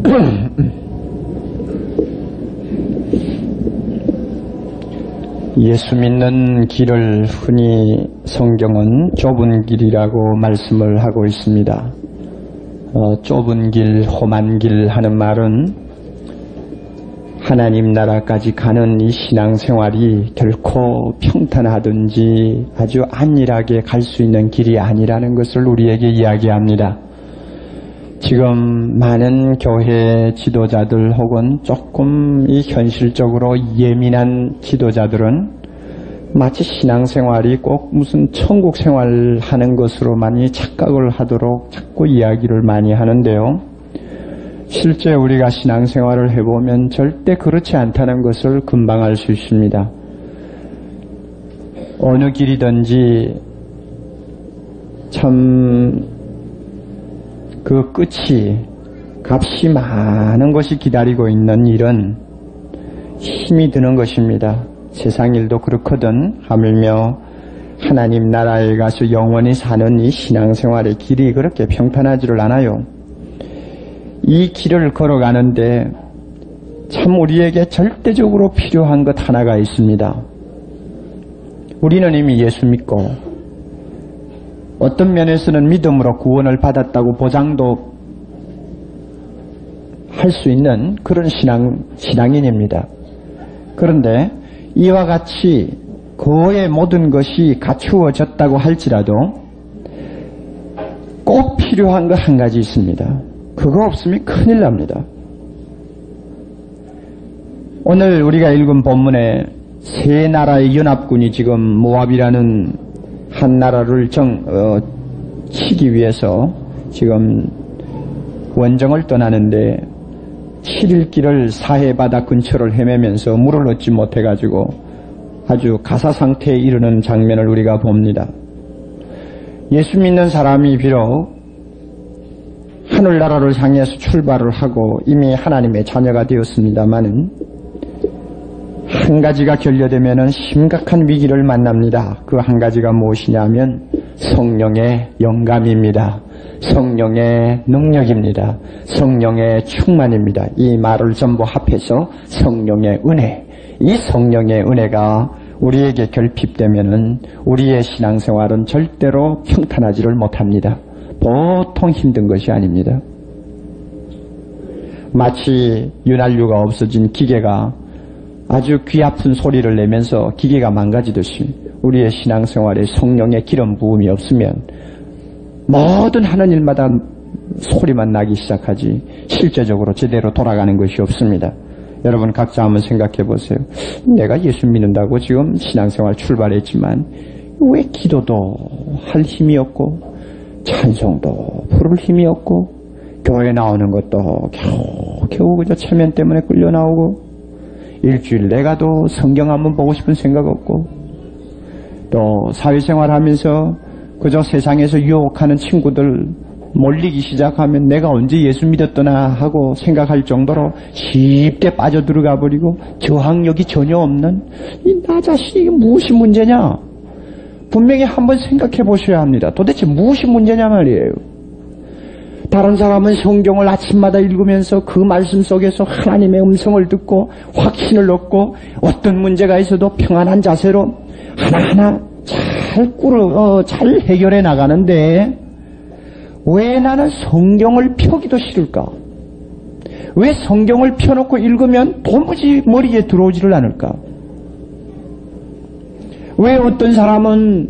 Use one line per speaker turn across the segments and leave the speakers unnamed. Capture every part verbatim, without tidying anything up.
예수 믿는 길을 흔히 성경은 좁은 길이라고 말씀을 하고 있습니다. 어, 좁은 길, 험한 길 하는 말은 하나님 나라까지 가는 이 신앙생활이 결코 평탄하든지 아주 안일하게 갈 수 있는 길이 아니라는 것을 우리에게 이야기합니다. 지금 많은 교회 지도자들 혹은 조금 이 현실적으로 예민한 지도자들은 마치 신앙생활이 꼭 무슨 천국 생활하는 것으로 많이 착각을 하도록 자꾸 이야기를 많이 하는데요. 실제 우리가 신앙생활을 해보면 절대 그렇지 않다는 것을 금방 알 수 있습니다. 어느 길이든지 참 그 끝이 값이 많은 것이 기다리고 있는 일은 힘이 드는 것입니다. 세상 일도 그렇거든 하물며 하나님 나라에 가서 영원히 사는 이 신앙생활의 길이 그렇게 평탄하지를 않아요. 이 길을 걸어가는데 참 우리에게 절대적으로 필요한 것 하나가 있습니다. 우리는 이미 예수 믿고 어떤 면에서는 믿음으로 구원을 받았다고 보장도 할 수 있는 그런 신앙, 신앙인입니다. 그런데 이와 같이 그의 모든 것이 갖추어졌다고 할지라도 꼭 필요한 것 한 가지 있습니다. 그거 없으면 큰일 납니다. 오늘 우리가 읽은 본문에 세 나라의 연합군이 지금 모압이라는 한 나라를 정, 어, 치기 위해서 지금 원정을 떠나는데 칠 일 길을 사해 바다 근처를 헤매면서 물을 얻지 못해가지고 아주 가사 상태에 이르는 장면을 우리가 봅니다. 예수 믿는 사람이 비록 하늘나라를 향해서 출발을 하고 이미 하나님의 자녀가 되었습니다마는 한 가지가 결여되면 심각한 위기를 만납니다. 그 한 가지가 무엇이냐면 성령의 영감입니다. 성령의 능력입니다. 성령의 충만입니다. 이 말을 전부 합해서 성령의 은혜, 이 성령의 은혜가 우리에게 결핍되면은 우리의 신앙생활은 절대로 평탄하지를 못합니다. 보통 힘든 것이 아닙니다. 마치 윤활유가 없어진 기계가 아주 귀 아픈 소리를 내면서 기계가 망가지듯이 우리의 신앙생활에 성령의 기름 부음이 없으면 모든 하는 일마다 소리만 나기 시작하지 실제적으로 제대로 돌아가는 것이 없습니다. 여러분 각자 한번 생각해 보세요. 내가 예수 믿는다고 지금 신앙생활 출발했지만 왜 기도도 할 힘이 없고 찬송도 부를 힘이 없고 교회 나오는 것도 겨우 겨우 그저 체면 때문에 끌려 나오고 일주일 내가도 성경 한번 보고 싶은 생각 없고 또 사회생활 하면서 그저 세상에서 유혹하는 친구들 몰리기 시작하면 내가 언제 예수 믿었더나 하고 생각할 정도로 쉽게 빠져들어가 버리고 저항력이 전혀 없는 이 나 자신이 무엇이 문제냐? 분명히 한번 생각해 보셔야 합니다. 도대체 무엇이 문제냐 말이에요. 다른 사람은 성경을 아침마다 읽으면서 그 말씀 속에서 하나님의 음성을 듣고 확신을 얻고 어떤 문제가 있어도 평안한 자세로 하나하나 잘 꾸려, 어, 잘 해결해 나가는데 왜 나는 성경을 펴기도 싫을까? 왜 성경을 펴놓고 읽으면 도무지 머리에 들어오지를 않을까? 왜 어떤 사람은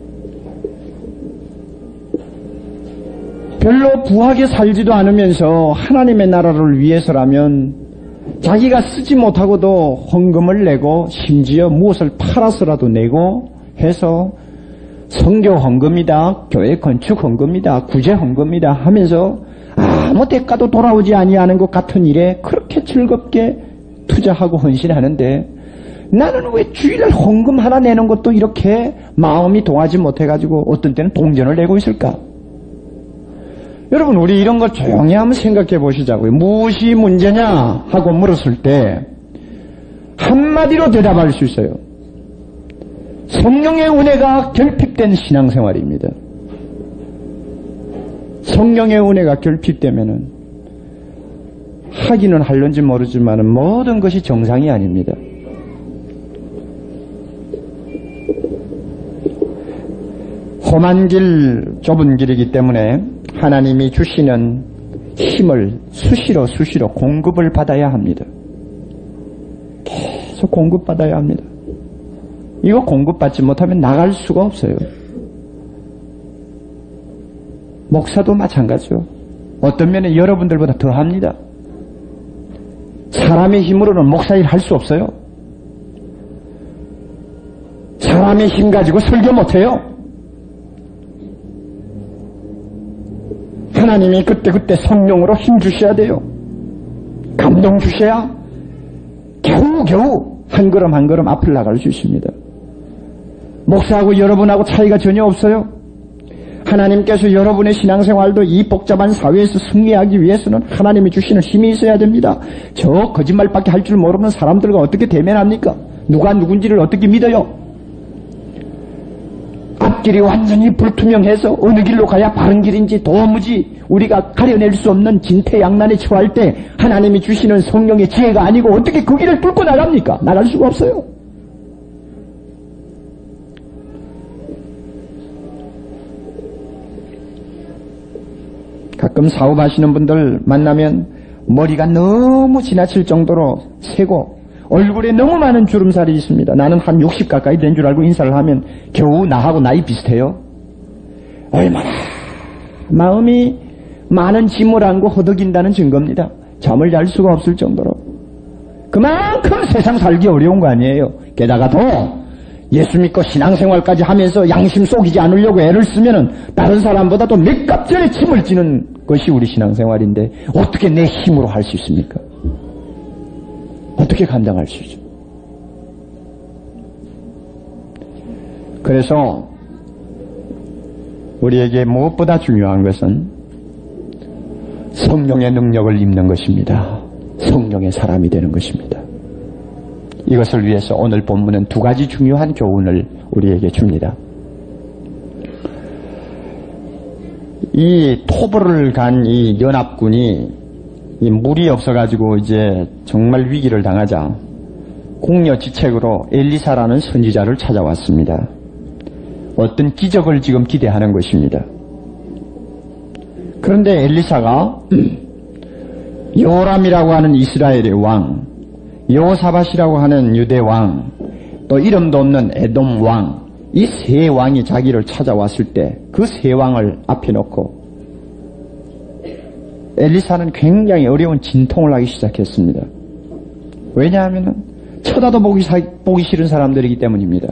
별로 부하게 살지도 않으면서 하나님의 나라를 위해서라면 자기가 쓰지 못하고도 헌금을 내고 심지어 무엇을 팔아서라도 내고 해서 성교 헌금이다, 교회 건축 헌금이다, 구제 헌금이다 하면서 아무 대가도 돌아오지 아니하는 것 같은 일에 그렇게 즐겁게 투자하고 헌신하는데 나는 왜 주일날 헌금 하나 내는 것도 이렇게 마음이 동하지 못해가지고 어떤 때는 동전을 내고 있을까? 여러분 우리 이런 거 조용히 한번 생각해 보시자고요. 무엇이 문제냐 하고 물었을 때 한마디로 대답할 수 있어요. 성령의 은혜가 결핍된 신앙생활입니다. 성령의 은혜가 결핍되면은 하기는 할는지 모르지만 모든 것이 정상이 아닙니다. 험한 길, 좁은 길이기 때문에 하나님이 주시는 힘을 수시로 수시로 공급을 받아야 합니다. 계속 공급받아야 합니다. 이거 공급받지 못하면 나갈 수가 없어요. 목사도 마찬가지요. 어떤 면에 여러분들보다 더 합니다. 사람의 힘으로는 목사 일 할 수 없어요. 사람의 힘 가지고 설교 못해요. 하나님이 그때그때 성령으로 힘 주셔야 돼요. 감동 주셔야 겨우겨우 한 걸음 한 걸음 앞을 나갈 수 있습니다. 목사하고 여러분하고 차이가 전혀 없어요. 하나님께서 여러분의 신앙생활도 이 복잡한 사회에서 승리하기 위해서는 하나님이 주시는 힘이 있어야 됩니다. 저 거짓말밖에 할 줄 모르는 사람들과 어떻게 대면합니까? 누가 누군지를 어떻게 믿어요? 앞길이 완전히 불투명해서 어느 길로 가야 바른 길인지 도무지 우리가 가려낼 수 없는 진퇴양난에 처할 때 하나님이 주시는 성령의 지혜가 아니고 어떻게 그 길을 뚫고 나갑니까? 나갈 수가 없어요. 가끔 사업하시는 분들 만나면 머리가 너무 지나칠 정도로 새고 얼굴에 너무 많은 주름살이 있습니다. 나는 한 육십 가까이 된 줄 알고 인사를 하면 겨우 나하고 나이 비슷해요. 얼마나 마음이 많은 짐을 안고 허덕인다는 증거입니다. 잠을 잘 수가 없을 정도로. 그만큼 세상 살기 어려운 거 아니에요. 게다가 더 예수 믿고 신앙생활까지 하면서 양심 속이지 않으려고 애를 쓰면은 다른 사람보다도 몇 값 전에 짐을 지는 것이 우리 신앙생활인데 어떻게 내 힘으로 할 수 있습니까? 어떻게 감당할 수 있죠? 그래서 우리에게 무엇보다 중요한 것은 성령의 능력을 입는 것입니다. 성령의 사람이 되는 것입니다. 이것을 위해서 오늘 본문은 두 가지 중요한 교훈을 우리에게 줍니다. 이 토벌을 간 이 연합군이 이 물이 없어가지고 이제 정말 위기를 당하자 궁여지책으로 엘리사라는 선지자를 찾아왔습니다. 어떤 기적을 지금 기대하는 것입니다. 그런데 엘리사가 요람이라고 하는 이스라엘의 왕, 여호사밧이라고 하는 유대 왕, 또 이름도 없는 에돔 왕, 이 세 왕이 자기를 찾아왔을 때 그 세 왕을 앞에 놓고 엘리사는 굉장히 어려운 진통을 하기 시작했습니다. 왜냐하면 쳐다도 보기, 사, 보기 싫은 사람들이기 때문입니다.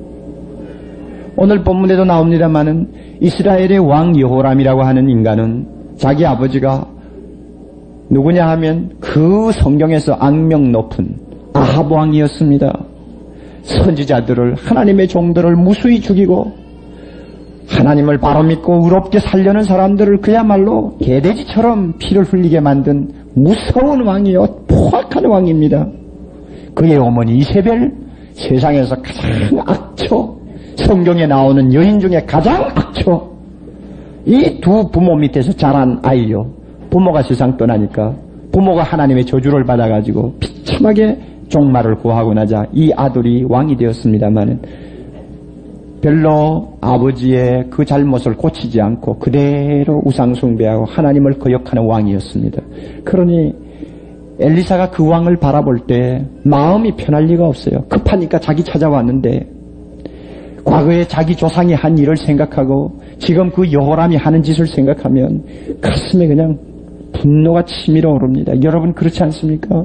오늘 본문에도 나옵니다마는 이스라엘의 왕 여호람이라고 하는 인간은 자기 아버지가 누구냐 하면 그 성경에서 악명 높은 아합 왕이었습니다. 선지자들을, 하나님의 종들을 무수히 죽이고 하나님을 바로 믿고 의롭게 살려는 사람들을 그야말로 개돼지처럼 피를 흘리게 만든 무서운 왕이요, 포악한 왕입니다. 그의 어머니 이세벨, 세상에서 가장 악초, 성경에 나오는 여인 중에 가장 악초, 이 두 부모 밑에서 자란 아이요. 부모가 세상 떠나니까 부모가 하나님의 저주를 받아가지고 비참하게 종말을 구하고 나자 이 아들이 왕이 되었습니다마는 별로 아버지의 그 잘못을 고치지 않고 그대로 우상숭배하고 하나님을 거역하는 왕이었습니다. 그러니 엘리사가 그 왕을 바라볼 때 마음이 편할 리가 없어요. 급하니까 자기 찾아왔는데 과거에 자기 조상이 한 일을 생각하고 지금 그 여호람이 하는 짓을 생각하면 가슴에 그냥 분노가 치밀어 오릅니다. 여러분 그렇지 않습니까?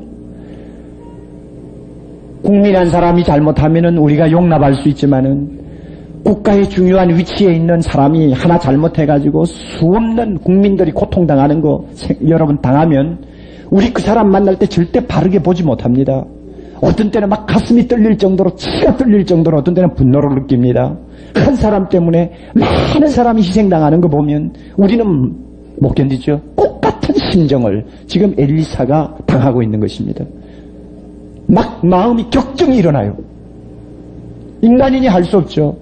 국민 한 사람이 잘못하면은 우리가 용납할 수 있지만은 국가의 중요한 위치에 있는 사람이 하나 잘못해가지고 수없는 국민들이 고통당하는 거 여러분 당하면 우리 그 사람 만날 때 절대 바르게 보지 못합니다. 어떤 때는 막 가슴이 떨릴 정도로 치가 떨릴 정도로 어떤 때는 분노를 느낍니다. 한 사람 때문에 많은 사람이 희생당하는 거 보면 우리는 못 견디죠. 똑같은 심정을 지금 엘리사가 당하고 있는 것입니다. 막 마음이 격정이 일어나요. 인간인이 할 수 없죠.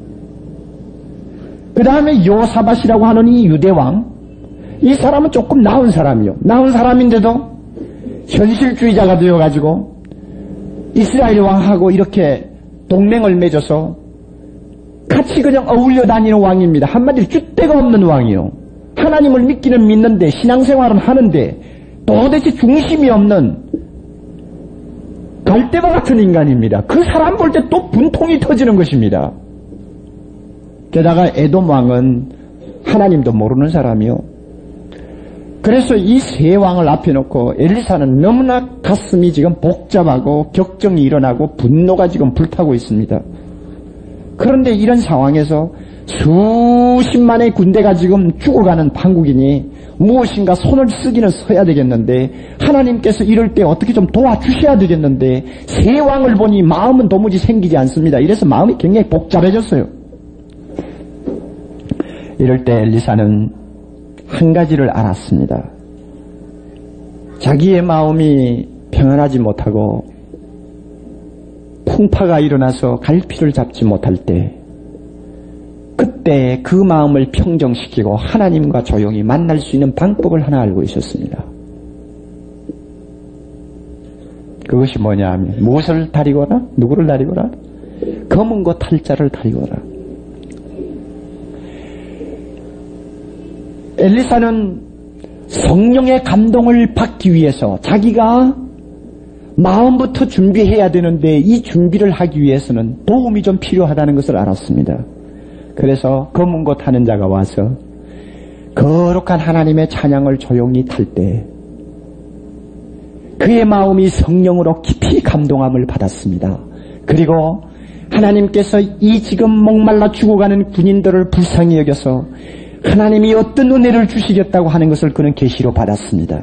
그 다음에 여호사밧이라고 하는 이 유대왕, 이 사람은 조금 나은 사람이요. 나은 사람인데도 현실주의자가 되어가지고 이스라엘 왕하고 이렇게 동맹을 맺어서 같이 그냥 어울려 다니는 왕입니다. 한마디로 줏대가 없는 왕이요. 하나님을 믿기는 믿는데 신앙생활은 하는데 도대체 중심이 없는 갈대바 같은 인간입니다. 그 사람 볼 때 또 분통이 터지는 것입니다. 게다가 에돔 왕은 하나님도 모르는 사람이요. 그래서 이 세 왕을 앞에 놓고 엘리사는 너무나 가슴이 지금 복잡하고 격정이 일어나고 분노가 지금 불타고 있습니다. 그런데 이런 상황에서 수십만의 군대가 지금 죽어가는 판국이니 무엇인가 손을 쓰기는 써야 되겠는데 하나님께서 이럴 때 어떻게 좀 도와주셔야 되겠는데 세 왕을 보니 마음은 도무지 생기지 않습니다. 이래서 마음이 굉장히 복잡해졌어요. 이럴 때 엘리사는 한 가지를 알았습니다. 자기의 마음이 평안하지 못하고 풍파가 일어나서 갈피를 잡지 못할 때 그때 그 마음을 평정시키고 하나님과 조용히 만날 수 있는 방법을 하나 알고 있었습니다. 그것이 뭐냐 하면 무엇을 다리거라? 누구를 다리거라? 검은 고 탈자를 다리거라. 엘리사는 성령의 감동을 받기 위해서 자기가 마음부터 준비해야 되는데 이 준비를 하기 위해서는 도움이 좀 필요하다는 것을 알았습니다. 그래서 검은 고 타는 자가 와서 거룩한 하나님의 찬양을 조용히 탈 때 그의 마음이 성령으로 깊이 감동함을 받았습니다. 그리고 하나님께서 이 지금 목말라 죽어가는 군인들을 불쌍히 여겨서 하나님이 어떤 은혜를 주시겠다고 하는 것을 그는 계시로 받았습니다.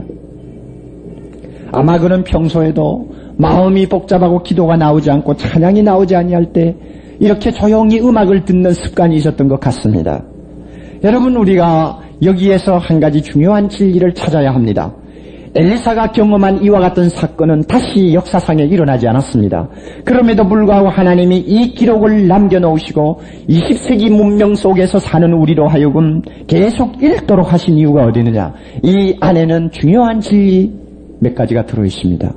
아마 그는 평소에도 마음이 복잡하고 기도가 나오지 않고 찬양이 나오지 아니할 때 이렇게 조용히 음악을 듣는 습관이 있었던 것 같습니다. 여러분, 우리가 여기에서 한 가지 중요한 진리를 찾아야 합니다. 엘리사가 경험한 이와 같은 사건은 다시 역사상에 일어나지 않았습니다. 그럼에도 불구하고 하나님이 이 기록을 남겨놓으시고 이십 세기 문명 속에서 사는 우리로 하여금 계속 읽도록 하신 이유가 어디 있느냐. 이 안에는 중요한 진리 몇 가지가 들어있습니다.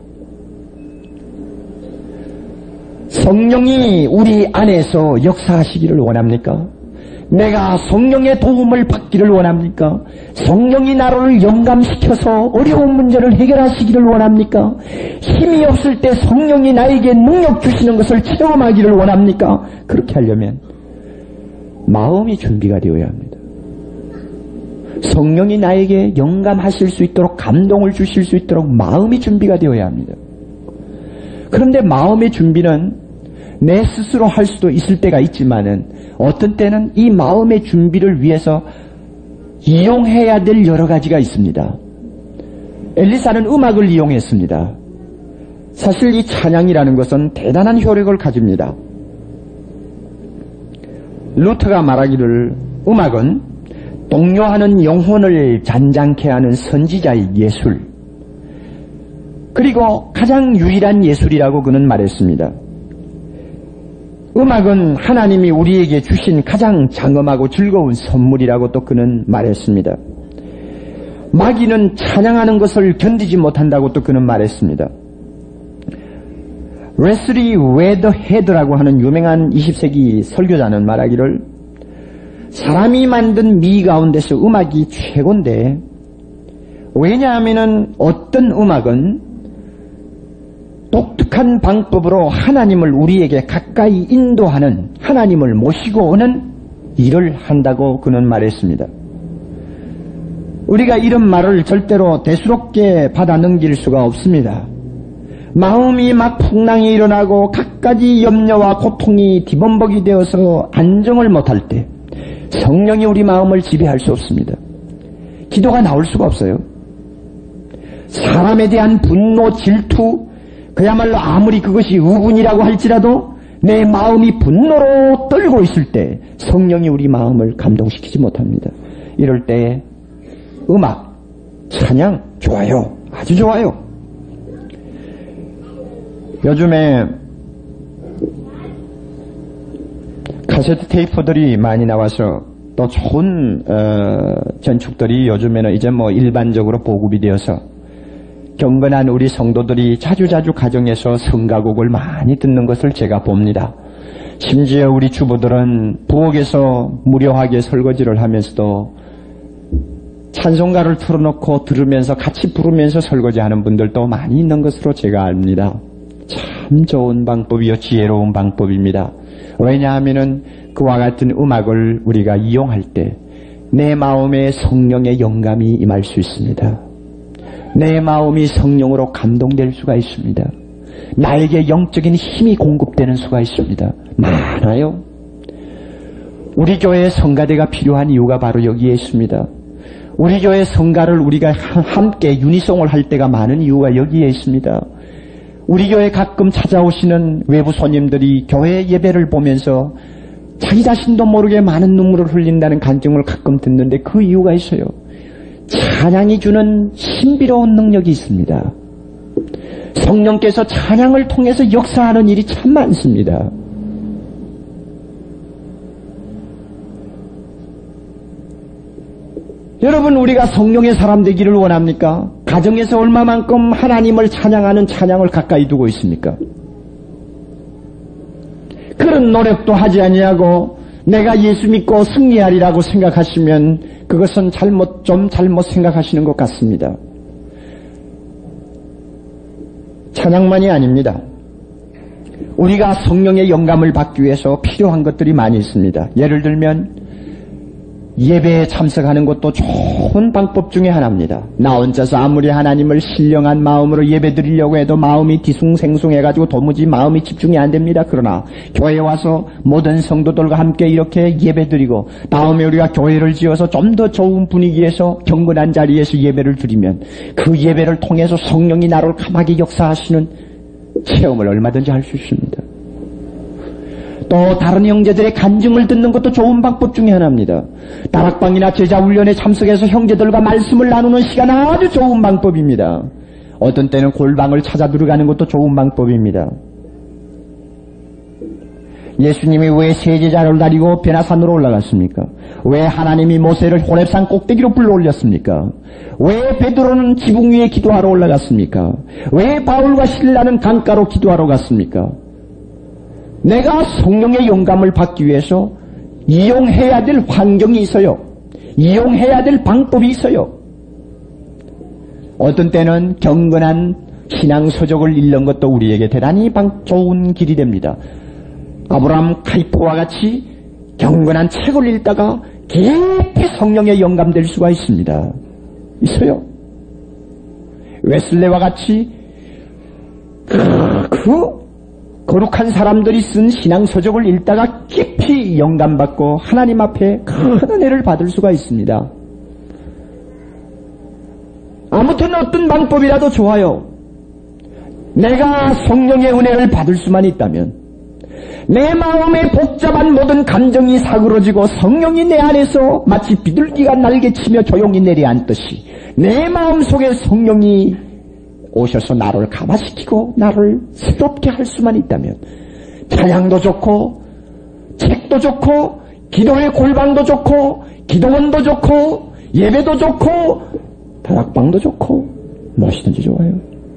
성령이 우리 안에서 역사하시기를 원합니까? 내가 성령의 도움을 받기를 원합니까? 성령이 나를 영감시켜서 어려운 문제를 해결하시기를 원합니까? 힘이 없을 때 성령이 나에게 능력 주시는 것을 체험하기를 원합니까? 그렇게 하려면 마음이 준비가 되어야 합니다. 성령이 나에게 영감하실 수 있도록 감동을 주실 수 있도록 마음이 준비가 되어야 합니다. 그런데 마음의 준비는 내 스스로 할 수도 있을 때가 있지만은 어떤 때는 이 마음의 준비를 위해서 이용해야 될 여러 가지가 있습니다. 엘리사는 음악을 이용했습니다. 사실 이 찬양이라는 것은 대단한 효력을 가집니다. 루터가 말하기를 음악은 동요하는 영혼을 잔잔케 하는 선지자의 예술, 그리고 가장 유일한 예술이라고 그는 말했습니다. 음악은 하나님이 우리에게 주신 가장 장엄하고 즐거운 선물이라고 또 그는 말했습니다. 마귀는 찬양하는 것을 견디지 못한다고 또 그는 말했습니다. 레슬리 웨더헤드라고 하는 유명한 이십 세기 설교자는 말하기를 사람이 만든 미 가운데서 음악이 최고인데, 왜냐하면 어떤 음악은 독특한 방법으로 하나님을 우리에게 가까이 인도하는, 하나님을 모시고 오는 일을 한다고 그는 말했습니다. 우리가 이런 말을 절대로 대수롭게 받아 넘길 수가 없습니다. 마음이 막 풍랑이 일어나고 갖가지 염려와 고통이 뒤범벅이 되어서 안정을 못할 때 성령이 우리 마음을 지배할 수 없습니다. 기도가 나올 수가 없어요. 사람에 대한 분노, 질투, 그야말로 아무리 그것이 의분이라고 할지라도 내 마음이 분노로 떨고 있을 때 성령이 우리 마음을 감동시키지 못합니다. 이럴 때 음악, 찬양 좋아요. 아주 좋아요. 요즘에 카세트 테이프들이 많이 나와서 또 좋은 어, 전축들이 요즘에는 이제 뭐 일반적으로 보급이 되어서 경건한 우리 성도들이 자주자주 가정에서 성가곡을 많이 듣는 것을 제가 봅니다. 심지어 우리 주부들은 부엌에서 무료하게 설거지를 하면서도 찬송가를 틀어놓고 들으면서 같이 부르면서 설거지하는 분들도 많이 있는 것으로 제가 압니다. 참 좋은 방법이요, 지혜로운 방법입니다. 왜냐하면은 그와 같은 음악을 우리가 이용할 때 내 마음에 성령의 영감이 임할 수 있습니다. 내 마음이 성령으로 감동될 수가 있습니다. 나에게 영적인 힘이 공급되는 수가 있습니다. 많아요. 우리 교회에 성가대가 필요한 이유가 바로 여기에 있습니다. 우리 교회 성가를 우리가 함께 유니송을 할 때가 많은 이유가 여기에 있습니다. 우리 교회 가끔 찾아오시는 외부 손님들이 교회 예배를 보면서 자기 자신도 모르게 많은 눈물을 흘린다는 간증을 가끔 듣는데 그 이유가 있어요. 찬양이 주는 신비로운 능력이 있습니다. 성령께서 찬양을 통해서 역사하는 일이 참 많습니다. 여러분, 우리가 성령의 사람 되기를 원합니까? 가정에서 얼마만큼 하나님을 찬양하는 찬양을 가까이 두고 있습니까? 그런 노력도 하지 아니하고 내가 예수 믿고 승리하리라고 생각하시면 그것은 잘못, 좀 잘못 생각하시는 것 같습니다. 찬양만이 아닙니다. 우리가 성령의 영감을 받기 위해서 필요한 것들이 많이 있습니다. 예를 들면 예배에 참석하는 것도 좋은 방법 중에 하나입니다. 나 혼자서 아무리 하나님을 신령한 마음으로 예배 드리려고 해도 마음이 뒤숭생숭해가지고 도무지 마음이 집중이 안 됩니다. 그러나 교회에 와서 모든 성도들과 함께 이렇게 예배 드리고 다음에 우리가 교회를 지어서 좀 더 좋은 분위기에서 경건한 자리에서 예배를 드리면 그 예배를 통해서 성령이 나를 감하게 역사하시는 체험을 얼마든지 할 수 있습니다. 또 다른 형제들의 간증을 듣는 것도 좋은 방법 중에 하나입니다. 다락방이나 제자훈련에 참석해서 형제들과 말씀을 나누는 시간 아주 좋은 방법입니다. 어떤 때는 골방을 찾아 들어가는 것도 좋은 방법입니다. 예수님이 왜 세제자를 다리고 베나산으로 올라갔습니까? 왜 하나님이 모세를 호렙산 꼭대기로 불러올렸습니까? 왜 베드로는 지붕 위에 기도하러 올라갔습니까? 왜 바울과 실라는 강가로 기도하러 갔습니까? 내가 성령의 영감을 받기 위해서 이용해야 될 환경이 있어요. 이용해야 될 방법이 있어요. 어떤 때는 경건한 신앙서적을 읽는 것도 우리에게 대단히 좋은 길이 됩니다. 아브라함 카이포와 같이 경건한 책을 읽다가 깊이 성령에 영감될 수가 있습니다. 있어요. 웨슬레와 같이 그, 그 거룩한 사람들이 쓴 신앙서적을 읽다가 깊이 영감받고 하나님 앞에 큰 은혜를 받을 수가 있습니다. 아무튼 어떤 방법이라도 좋아요. 내가 성령의 은혜를 받을 수만 있다면 내 마음에 복잡한 모든 감정이 사그러지고 성령이 내 안에서 마치 비둘기가 날개치며 조용히 내려앉듯이 내 마음속에 성령이 오셔서 나를 감화시키고 나를 새롭게 할 수만 있다면 찬양도 좋고 책도 좋고 기도의 골방도 좋고 기도원도 좋고 예배도 좋고 다락방도 좋고 무엇이든지 좋아요.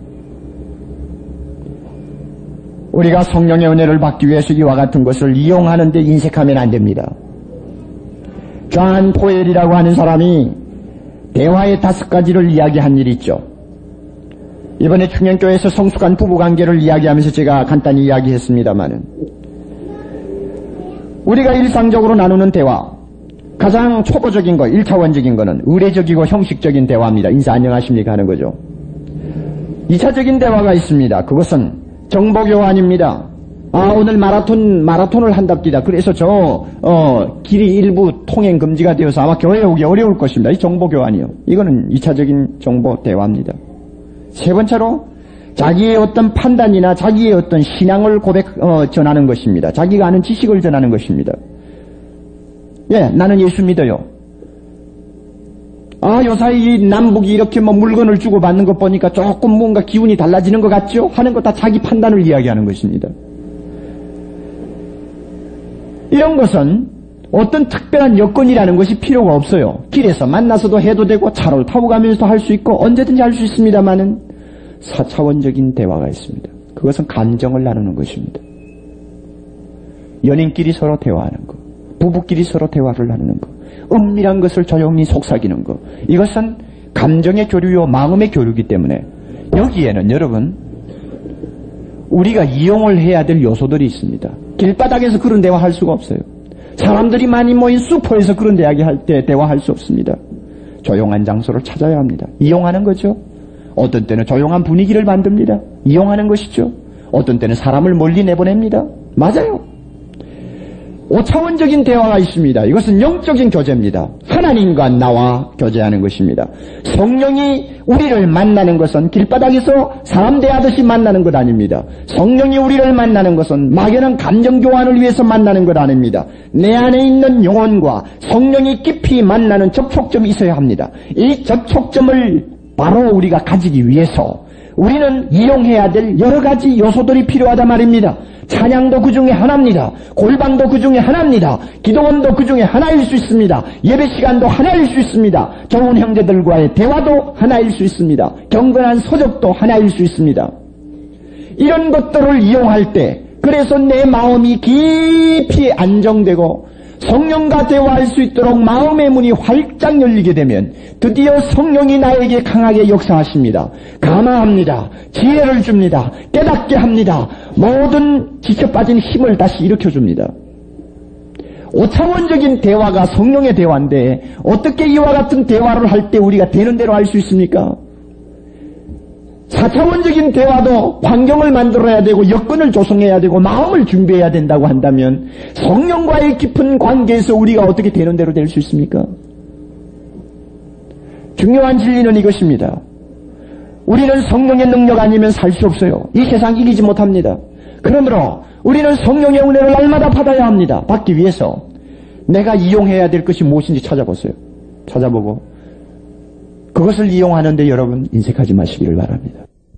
우리가 성령의 은혜를 받기 위해서 이와 같은 것을 이용하는 데 인색하면 안 됩니다. 존 포엘이라고 하는 사람이 대화의 다섯 가지를 이야기한 일이 있죠. 이번에 충현교회에서 성숙한 부부관계를 이야기하면서 제가 간단히 이야기했습니다마는 우리가 일상적으로 나누는 대화, 가장 초보적인 거, 일차원적인 거는 의례적이고 형식적인 대화입니다. 인사 안녕하십니까 하는 거죠. 이차적인 대화가 있습니다. 그것은 정보교환입니다. 아, 오늘 마라톤, 마라톤을 한답니다. 그래서 저, 어, 길이 일부 통행 금지가 되어서 아마 교회에 오기 어려울 것입니다. 이 정보교환이요. 이거는 이차적인 정보 대화입니다. 세 번째로, 자기의 어떤 판단이나 자기의 어떤 신앙을 고백, 어, 전하는 것입니다. 자기가 아는 지식을 전하는 것입니다. 예, 나는 예수 믿어요. 아, 요사이 남북이 이렇게 뭐 물건을 주고받는 것 보니까 조금 뭔가 기운이 달라지는 것 같죠? 하는 것 다 자기 판단을 이야기하는 것입니다. 이런 것은 어떤 특별한 여건이라는 것이 필요가 없어요. 길에서 만나서도 해도 되고 차를 타고 가면서도 할 수 있고 언제든지 할 수 있습니다만은 사차원적인 대화가 있습니다. 그것은 감정을 나누는 것입니다. 연인끼리 서로 대화하는 것, 부부끼리 서로 대화를 나누는 것, 은밀한 것을 조용히 속삭이는 것, 이것은 감정의 교류요 마음의 교류이기 때문에 여기에는 여러분 우리가 이용을 해야 될 요소들이 있습니다. 길바닥에서 그런 대화할 수가 없어요. 사람들이 많이 모인 슈퍼에서 그런 이야기할 때 대화할 수 없습니다. 조용한 장소를 찾아야 합니다. 이용하는 거죠. 어떤 때는 조용한 분위기를 만듭니다. 이용하는 것이죠. 어떤 때는 사람을 멀리 내보냅니다. 맞아요. 오차원적인 대화가 있습니다. 이것은 영적인 교제입니다. 하나님과 나와 교제하는 것입니다. 성령이 우리를 만나는 것은 길바닥에서 사람 대하듯이 만나는 것 아닙니다. 성령이 우리를 만나는 것은 막연한 감정 교환을 위해서 만나는 것 아닙니다. 내 안에 있는 영혼과 성령이 깊이 만나는 접촉점이 있어야 합니다. 이 접촉점을 바로 우리가 가지기 위해서 우리는 이용해야 될 여러 가지 요소들이 필요하다 말입니다. 찬양도 그 중에 하나입니다. 골방도 그 중에 하나입니다. 기도원도 그 중에 하나일 수 있습니다. 예배 시간도 하나일 수 있습니다. 좋은 형제들과의 대화도 하나일 수 있습니다. 경건한 서적도 하나일 수 있습니다. 이런 것들을 이용할 때 그래서 내 마음이 깊이 안정되고 성령과 대화할 수 있도록 마음의 문이 활짝 열리게 되면 드디어 성령이 나에게 강하게 역사하십니다. 감화합니다. 지혜를 줍니다. 깨닫게 합니다. 모든 지쳐빠진 힘을 다시 일으켜줍니다. 오차원적인 대화가 성령의 대화인데 어떻게 이와 같은 대화를 할 때 우리가 되는 대로 할 수 있습니까? 사차원적인 대화도 환경을 만들어야 되고 여건을 조성해야 되고 마음을 준비해야 된다고 한다면 성령과의 깊은 관계에서 우리가 어떻게 되는 대로 될 수 있습니까? 중요한 진리는 이것입니다. 우리는 성령의 능력 아니면 살 수 없어요. 이 세상 이기지 못합니다. 그러므로 우리는 성령의 은혜를 날마다 받아야 합니다. 받기 위해서 내가 이용해야 될 것이 무엇인지 찾아보세요. 찾아보고 그것을 이용하는데 여러분 인색하지 마시기를 바랍니다.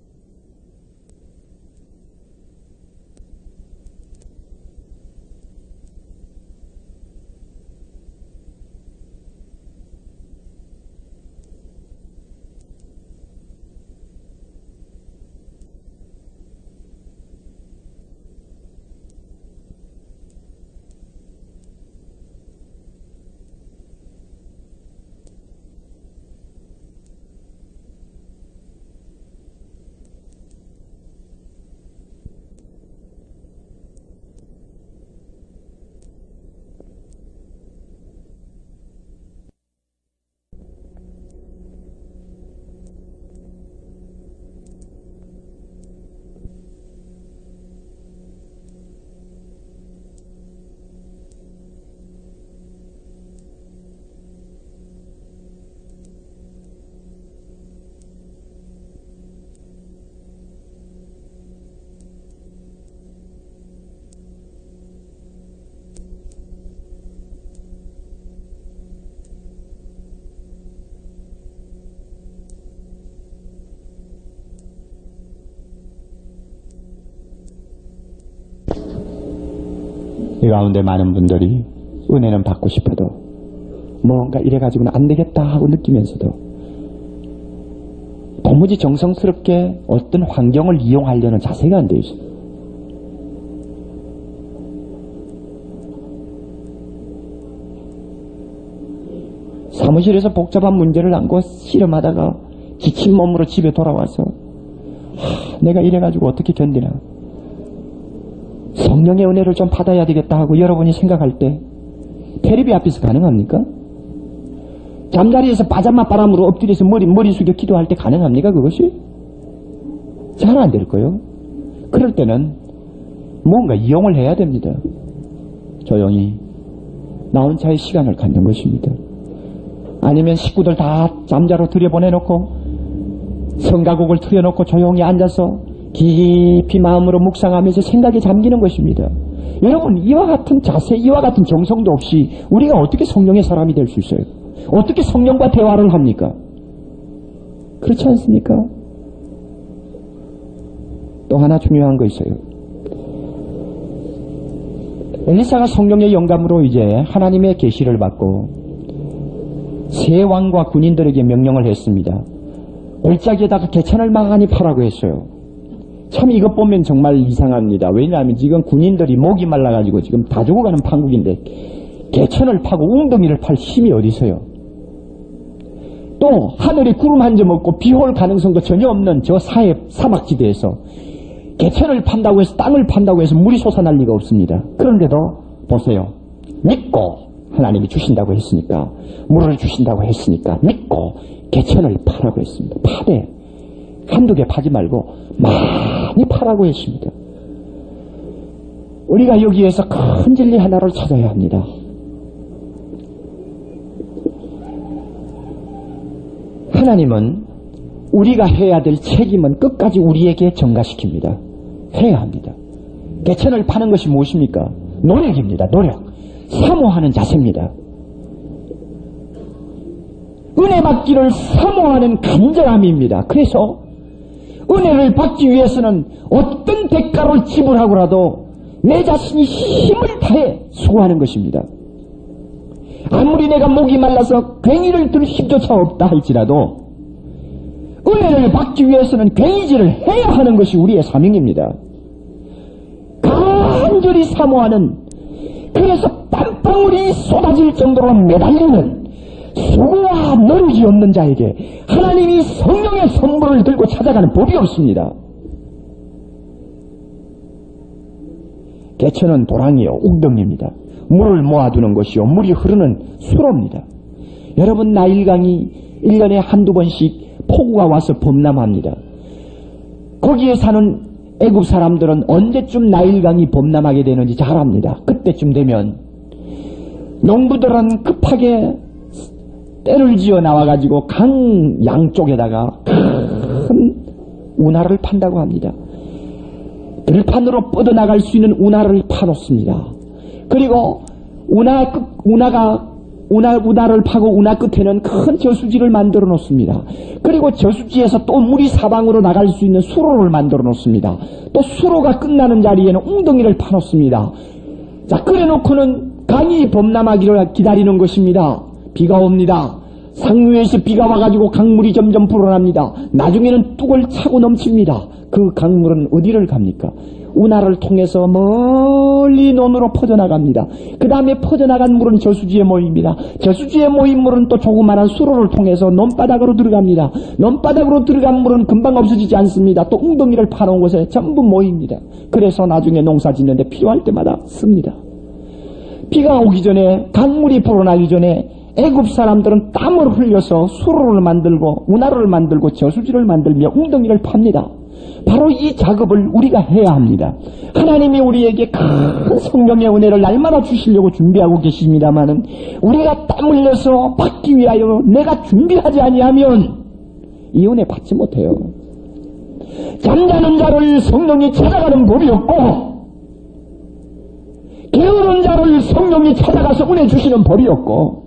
이 가운데 많은 분들이 은혜는 받고 싶어도 뭔가 이래가지고는 안 되겠다 하고 느끼면서도 도무지 정성스럽게 어떤 환경을 이용하려는 자세가 안 되어 있어요. 사무실에서 복잡한 문제를 안고 씨름하다가 지친 몸으로 집에 돌아와서 하, 내가 이래가지고 어떻게 견디나 성령의 은혜를 좀 받아야 되겠다 하고 여러분이 생각할 때 테레비 앞에서 가능합니까? 잠자리에서 빠자마 바람으로 엎드려서 머리, 머리 숙여 기도할 때 가능합니까? 그것이? 잘 안 될 거예요. 그럴 때는 뭔가 이용을 해야 됩니다. 조용히 나 혼자의 시간을 갖는 것입니다. 아니면 식구들 다 잠자로 들여보내놓고 성가곡을 틀어놓고 조용히 앉아서 깊이 마음으로 묵상하면서 생각에 잠기는 것입니다. 여러분 이와 같은 자세, 이와 같은 정성도 없이 우리가 어떻게 성령의 사람이 될 수 있어요? 어떻게 성령과 대화를 합니까? 그렇지 않습니까? 또 하나 중요한 거 있어요. 엘리사가 성령의 영감으로 이제 하나님의 계시를 받고 세 왕과 군인들에게 명령을 했습니다. 골짜기에다가 개천을 많이 파라고 했어요. 참 이것 보면 정말 이상합니다. 왜냐하면 지금 군인들이 목이 말라가지고 지금 다 죽어가는 판국인데 개천을 파고 웅덩이를 팔 힘이 어디 있어요? 또 하늘에 구름 한 점 없고 비 올 가능성도 전혀 없는 저 사해 사막지대에서 개천을 판다고 해서 땅을 판다고 해서 물이 솟아날 리가 없습니다. 그런데도 보세요. 믿고 하나님이 주신다고 했으니까 물을 주신다고 했으니까 믿고 개천을 파라고 했습니다. 파되 한두 개 파지 말고 많이 파라고 했습니다. 우리가 여기에서 큰 진리 하나를 찾아야 합니다. 하나님은 우리가 해야 될 책임은 끝까지 우리에게 전가시킵니다. 해야 합니다. 개천을 파는 것이 무엇입니까? 노력입니다. 노력. 사모하는 자세입니다. 은혜 받기를 사모하는 간절함입니다. 그래서 은혜를 받기 위해서는 어떤 대가를 지불하고라도 내 자신이 힘을 다해 수고하는 것입니다. 아무리 내가 목이 말라서 괭이를 들 힘조차 없다 할지라도 은혜를 받기 위해서는 괭이질을 해야 하는 것이 우리의 사명입니다. 간절히 사모하는, 그래서 땀방울이 쏟아질 정도로 매달리는 수고와 노력이 없는 자에게 하나님이 성령의 선물을 들고 찾아가는 법이 없습니다. 개천은 도랑이요 웅덩이입니다. 물을 모아두는 것이요 물이 흐르는 수로입니다. 여러분, 나일강이 일 년에 한두 번씩 폭우가 와서 범람합니다. 거기에 사는 애굽 사람들은 언제쯤 나일강이 범람하게 되는지 잘 압니다. 그때쯤 되면 농부들은 급하게 떼를 지어 나와가지고 강 양쪽에다가 큰 운하를 판다고 합니다. 들판으로 뻗어나갈 수 있는 운하를 파놓습니다. 그리고 운하 끝, 운하가 운하, 운하를 파고 운하 끝에는 큰 저수지를 만들어 놓습니다. 그리고 저수지에서 또 물이 사방으로 나갈 수 있는 수로를 만들어 놓습니다. 또 수로가 끝나는 자리에는 웅덩이를 파놓습니다. 자, 그래놓고는 강이 범람하기를 기다리는 것입니다. 비가 옵니다. 상류에서 비가 와가지고 강물이 점점 불어납니다. 나중에는 뚝을 차고 넘칩니다. 그 강물은 어디를 갑니까? 운하를 통해서 멀리 논으로 퍼져나갑니다. 그 다음에 퍼져나간 물은 저수지에 모입니다. 저수지에 모인 물은 또 조그마한 수로를 통해서 논바닥으로 들어갑니다. 논바닥으로 들어간 물은 금방 없어지지 않습니다. 또 웅덩이를 파놓은 곳에 전부 모입니다. 그래서 나중에 농사 짓는데 필요할 때마다 씁니다. 비가 오기 전에, 강물이 불어나기 전에 애굽 사람들은 땀을 흘려서 수로를 만들고 운하를 만들고 저수지를 만들며 웅덩이를 팝니다. 바로 이 작업을 우리가 해야 합니다. 하나님이 우리에게 큰 성령의 은혜를 날마다 주시려고 준비하고 계십니다마는 우리가 땀 흘려서 받기 위하여 내가 준비하지 아니하면 이 은혜 받지 못해요. 잠자는 자를 성령이 찾아가는 법이 없고 게으른 자를 성령이 찾아가서 은혜 주시는 법이 없고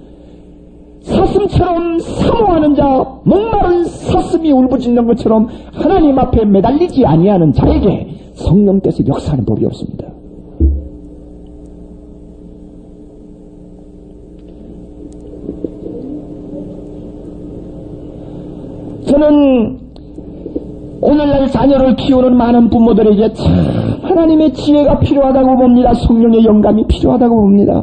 사슴처럼 사모하는 자, 목마른 사슴이 울부짖는 것처럼 하나님 앞에 매달리지 아니하는 자에게 성령께서 역사하는 법이 없습니다. 저는 오늘날 자녀를 키우는 많은 부모들에게 참 하나님의 지혜가 필요하다고 봅니다. 성령의 영감이 필요하다고 봅니다.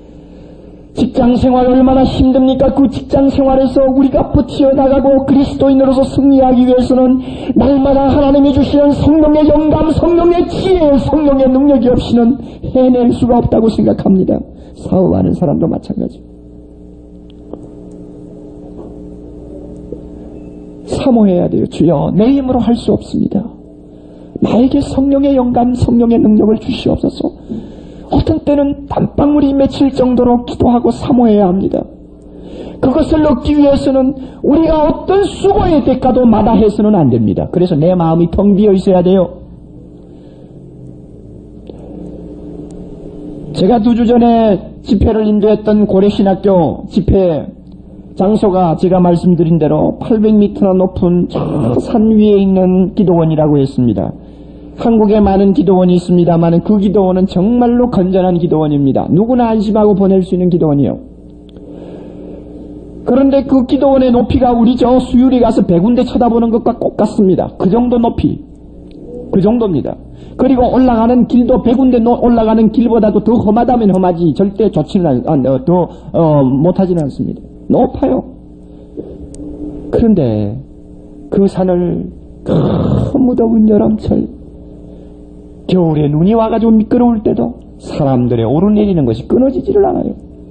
직장생활 얼마나 힘듭니까? 그 직장생활에서 우리가 버텨나가고 그리스도인으로서 승리하기 위해서는 날마다 하나님이 주시는 성령의 영감, 성령의 지혜, 성령의 능력이 없이는 해낼 수가 없다고 생각합니다. 사업하는 사람도 마찬가지. 사모해야 돼요. 주여, 내 힘으로 할 수 없습니다. 나에게 성령의 영감, 성령의 능력을 주시옵소서. 어떤 때는 땀방울이 맺힐 정도로 기도하고 사모해야 합니다. 그것을 얻기 위해서는 우리가 어떤 수고의 대가도 마다해서는 안 됩니다. 그래서 내 마음이 텅 비어 있어야 돼요. 제가 두 주 전에 집회를 인도했던 고려신학교 집회 장소가 제가 말씀드린 대로 팔백 미터나 높은 저 산 위에 있는 기도원이라고 했습니다. 한국에 많은 기도원이 있습니다만 그 기도원은 정말로 건전한 기도원입니다. 누구나 안심하고 보낼 수 있는 기도원이요. 그런데 그 기도원의 높이가 우리 저 수유리 가서 백 군데 쳐다보는 것과 똑같습니다. 그 정도 높이. 그 정도입니다. 그리고 올라가는 길도 백 군데 올라가는 길보다도 더 험하다면 험하지 절대 좋지는 않, 아, 더 어, 못하지는 않습니다. 높아요. 그런데 그 산을 그 무더운 여름철 겨울에 눈이 와가지고 미끄러울 때도 사람들의 오르내리는 것이 끊어지지를 않아요.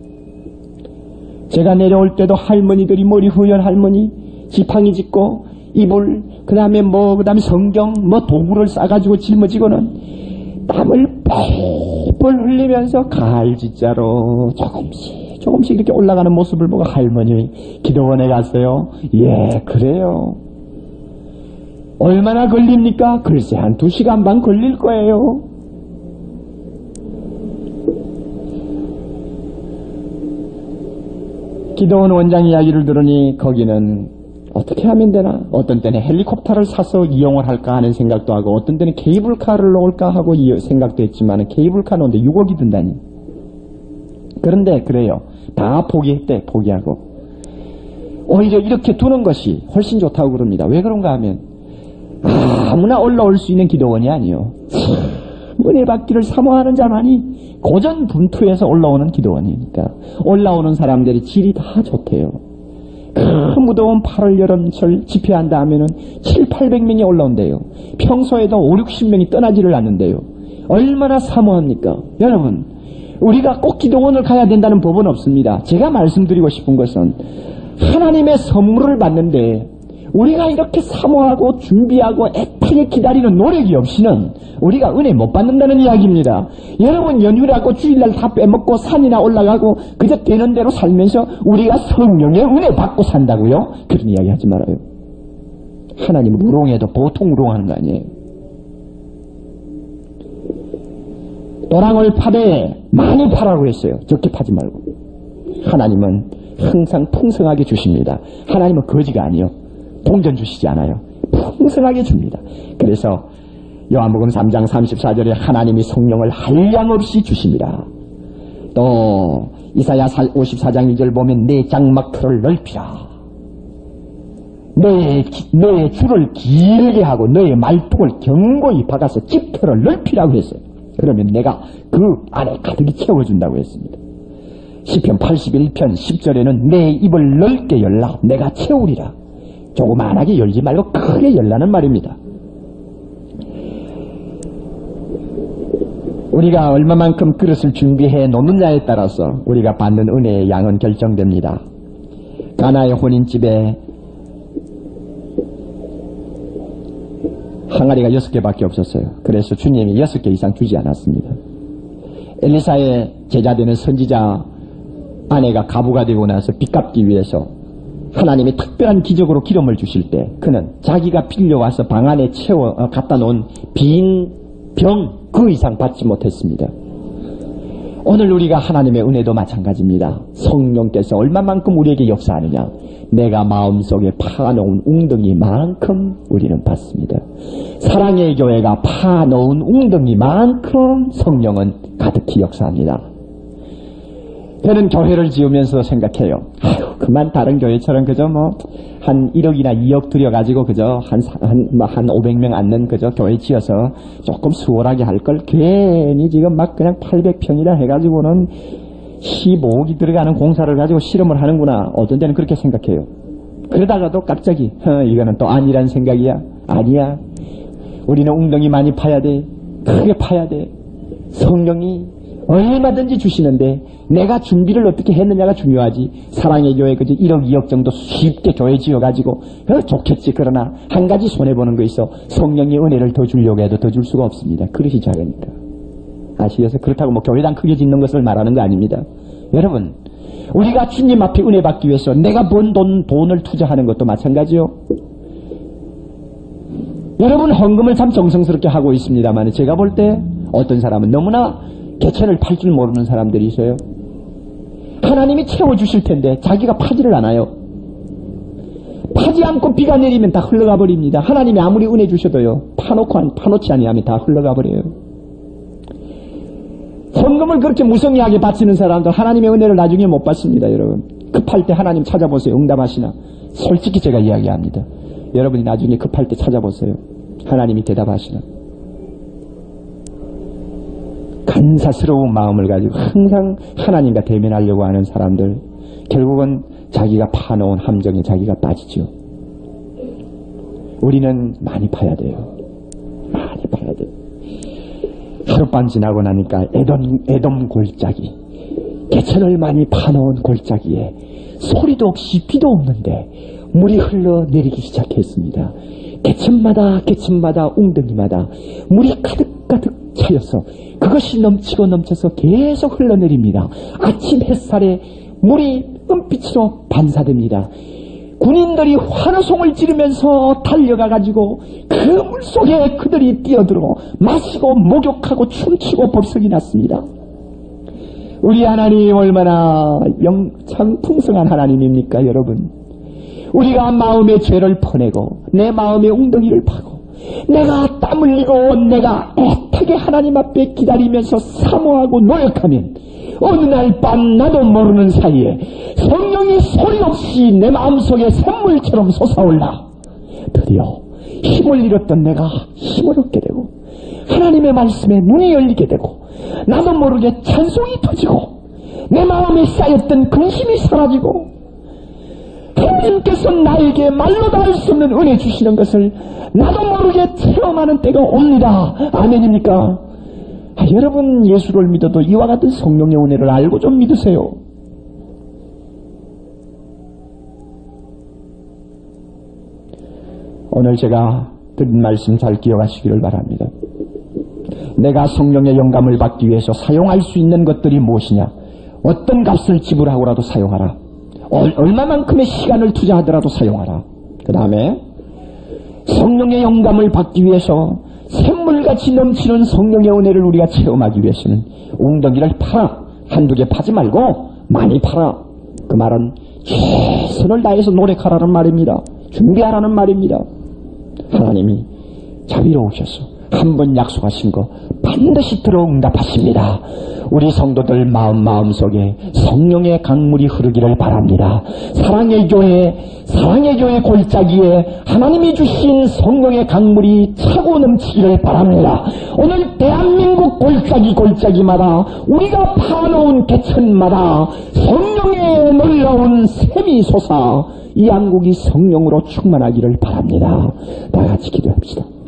제가 내려올 때도 할머니들이 머리 후연 할머니 지팡이 짚고 이불 그 다음에 뭐 그 다음에 성경 뭐 도구를 싸가지고 짊어지고는 땀을 뻘뻘 흘리면서 가을짓자로 조금씩 조금씩 이렇게 올라가는 모습을 보고 할머니 기도원에 갔어요. 예 그래요. 얼마나 걸립니까? 글쎄 한 두 시간 반 걸릴 거예요. 기도원 원장 이야기를 들으니 거기는 어떻게 하면 되나? 어떤 때는 헬리콥터를 사서 이용을 할까 하는 생각도 하고 어떤 때는 케이블카를 놓을까 하고 생각도 했지만 케이블카 놓는데 육억이 든다니. 그런데 그래요. 다 포기했대. 포기하고. 오히려 이렇게 두는 것이 훨씬 좋다고 그럽니다. 왜 그런가 하면 아무나 올라올 수 있는 기도원이 아니요. 은혜 받기를 사모하는 자만이 고전분투에서 올라오는 기도원이니까 올라오는 사람들이 질이 다 좋대요. 그 무더운 팔월 여름철 집회한다 하면은 칠팔백 명이 올라온대요. 평소에도 오육십 명이 떠나지를 않는데요. 얼마나 사모합니까? 여러분 우리가 꼭 기도원을 가야 된다는 법은 없습니다. 제가 말씀드리고 싶은 것은 하나님의 선물을 받는데 우리가 이렇게 사모하고 준비하고 애타게 기다리는 노력이 없이는 우리가 은혜 못 받는다는 이야기입니다. 여러분 연휴라고 주일날 다 빼먹고 산이나 올라가고 그저 되는 대로 살면서 우리가 성령의 은혜 받고 산다고요? 그런 이야기 하지 말아요. 하나님 우롱해도 보통 우롱하는 거 아니에요. 도랑을 파되 많이 파라고 했어요. 적게 파지 말고. 하나님은 항상 풍성하게 주십니다. 하나님은 거지가 아니요. 동전 주시지 않아요. 풍성하게 줍니다. 그래서 요한복음 삼 장 삼십사 절에 하나님이 성령을 한량없이 주십니다. 또 이사야 오십사 장 일 절 보면 내 장막터를 넓히라. 너의, 너의 줄을 길게 하고 너의 말뚝을 견고히 박아서 집터를 넓히라고 했어요. 그러면 내가 그 안에 가득히 채워준다고 했습니다. 시편 팔십일 편 십 절에는 내 입을 넓게 열라 내가 채우리라. 조그만하게 열지 말고 크게 열라는 말입니다. 우리가 얼마만큼 그릇을 준비해 놓느냐에 따라서 우리가 받는 은혜의 양은 결정됩니다. 가나의 혼인집에 항아리가 여섯 개밖에 없었어요. 그래서 주님이 여섯 개 이상 주지 않았습니다. 엘리사의 제자되는 선지자 아내가 가부가 되고 나서 빚 갚기 위해서 하나님이 특별한 기적으로 기름을 주실 때 그는 자기가 빌려와서 방 안에 채워 어, 갖다 놓은 빈 병 그 이상 받지 못했습니다. 오늘 우리가 하나님의 은혜도 마찬가지입니다. 성령께서 얼마만큼 우리에게 역사하느냐 내가 마음속에 파놓은 웅덩이만큼 우리는 받습니다. 사랑의 교회가 파놓은 웅덩이만큼 성령은 가득히 역사합니다. 저는 교회를 지으면서 생각해요. 아유, 그만 다른 교회처럼 그저 뭐 한 일억이나 이억 들여가지고 그저 한, 한, 뭐 한 오백 명 앉는 그저 교회 지어서 조금 수월하게 할 걸 괜히 지금 막 그냥 팔백 평이라 해가지고는 십오억이 들어가는 공사를 가지고 실험을 하는구나. 어떤 때는 그렇게 생각해요. 그러다가도 갑자기 어, 이거는 또 아니란 생각이야. 아니야. 우리는 웅덩이 많이 파야 돼. 크게 파야 돼. 성령이 얼마든지 주시는데 내가 준비를 어떻게 했느냐가 중요하지. 사랑의 교회 그저 일억 이억 정도 쉽게 교회 지어가지고 어, 좋겠지. 그러나 한 가지 손해보는 거 있어. 성령의 은혜를 더 주려고 해도 더 줄 수가 없습니다. 그릇이 작으니까. 아시겠어요? 그렇다고 뭐 교회당 크게 짓는 것을 말하는 거 아닙니다. 여러분 우리가 주님 앞에 은혜 받기 위해서 내가 번 돈, 돈을 투자하는 것도 마찬가지요. 여러분 헌금을 참 정성스럽게 하고 있습니다만 제가 볼 때 어떤 사람은 너무나 개천을 팔 줄 모르는 사람들이 있어요. 하나님이 채워주실 텐데 자기가 파지를 않아요. 파지 않고 비가 내리면 다 흘러가 버립니다. 하나님이 아무리 은혜 주셔도요. 파놓고 파놓지 아니하면 다 흘러가 버려요. 헌금을 그렇게 무성의하게 바치는 사람들 하나님의 은혜를 나중에 못 받습니다. 여러분. 급할 때 하나님 찾아보세요. 응답하시나? 솔직히 제가 이야기합니다. 여러분이 나중에 급할 때 찾아보세요. 하나님이 대답하시나? 간사스러운 마음을 가지고 항상 하나님과 대면하려고 하는 사람들, 결국은 자기가 파놓은 함정에 자기가 빠지죠. 우리는 많이 파야 돼요. 많이 파야 돼요. 하룻밤 지나고 나니까 에돔, 에돔 골짜기, 개천을 많이 파놓은 골짜기에 소리도 없이 비도 없는데 물이 흘러내리기 시작했습니다. 개천마다 개천마다 웅덩이마다 물이 가득가득 차여서 그것이 넘치고 넘쳐서 계속 흘러내립니다. 아침 햇살에 물이 은빛으로 반사됩니다. 군인들이 환호성을 지르면서 달려가가지고 그 물속에 그들이 뛰어들어 마시고 목욕하고 춤추고 법석이 났습니다. 우리 하나님 얼마나 영, 참 풍성한 하나님입니까, 여러분? 우리가 마음의 죄를 퍼내고 내 마음의 웅덩이를 파고 내가 땀 흘리고 내가 애타게 하나님 앞에 기다리면서 사모하고 노력하면 어느 날 밤 나도 모르는 사이에 성령이 소리 없이 내 마음속에 샘물처럼 솟아올라 드디어 힘을 잃었던 내가 힘을 얻게 되고 하나님의 말씀에 눈이 열리게 되고 나도 모르게 찬송이 터지고 내 마음에 쌓였던 근심이 사라지고 하나님께서 나에게 말로 다 할 수 없는 은혜 주시는 것을 나도 모르게 체험하는 때가 옵니다. 아멘입니까? 아, 여러분 예수를 믿어도 이와 같은 성령의 은혜를 알고 좀 믿으세요. 오늘 제가 드린 말씀 잘 기억하시기를 바랍니다. 내가 성령의 영감을 받기 위해서 사용할 수 있는 것들이 무엇이냐? 어떤 값을 지불하고라도 사용하라. 얼마만큼의 시간을 투자하더라도 사용하라. 그 다음에 성령의 영감을 받기 위해서 샘물같이 넘치는 성령의 은혜를 우리가 체험하기 위해서는 웅덩이를 팔아. 한두 개 파지 말고 많이 팔아. 그 말은 최선을 다해서 노력하라는 말입니다. 준비하라는 말입니다. 하나님이 자비로우셔서 한 번 약속하신 거 반드시 들어 응답하십니다. 우리 성도들 마음 마음속에 성령의 강물이 흐르기를 바랍니다. 사랑의 교회, 사랑의 교회 골짜기에 하나님이 주신 성령의 강물이 차고 넘치기를 바랍니다. 오늘 대한민국 골짜기 골짜기마다 우리가 파놓은 개천마다 성령의 놀라운 샘이 솟아 이 한국이 성령으로 충만하기를 바랍니다. 다 같이 기도합시다.